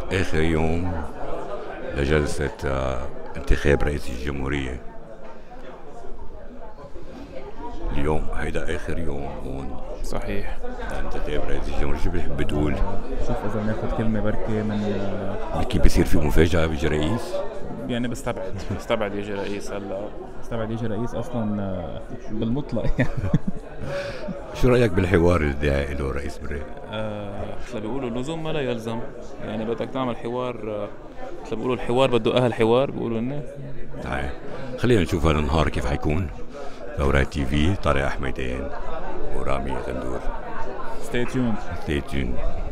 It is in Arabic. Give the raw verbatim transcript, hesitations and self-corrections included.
آخر يوم لجلسة آه، انتخاب رئيس الجمهورية. اليوم هيدا آخر يوم هون صحيح. لانتخاب رئيس الجمهورية. شو بتحب تقول؟ شوف إذا بناخد كلمة بركة من آه، كيف بصير في مفاجأة بيجي رئيس؟ يعني بستبعد بستبعد يجي رئيس هلا، بستبعد يجي رئيس أصلا آه، بالمطلق يعني. شو رأيك بالحوار اللي داعي له رئيس بري؟ آه، مثل بيقولوا اللزوم ما لا يلزم. يعني بدك تعمل حوار، آه، مثل بيقولوا الحوار بده أهل حوار، بيقولوا إنه. تعال خلينا نشوف هالنهار كيف حيكون. ثورات تي في، طارق حميدان ورامي غندور. stay tuned. Stay tuned.